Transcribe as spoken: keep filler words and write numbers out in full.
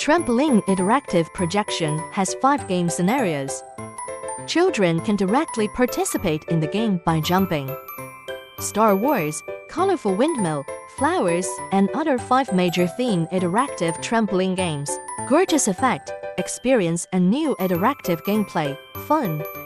Trampoline Interactive Projection has five game scenarios. Children can directly participate in the game by jumping. Star Wars, colorful windmill, flowers, and other five major theme interactive trampoline games. Gorgeous effect, experience and new interactive gameplay, fun.